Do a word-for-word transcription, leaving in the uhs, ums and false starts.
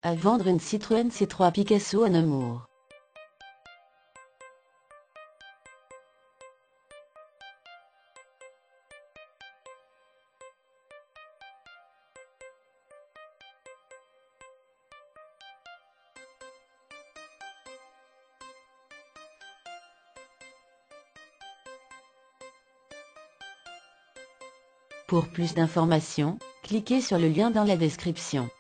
À vendre une Citroën C trois Picasso à Nemours. Pour plus d'informations, cliquez sur le lien dans la description.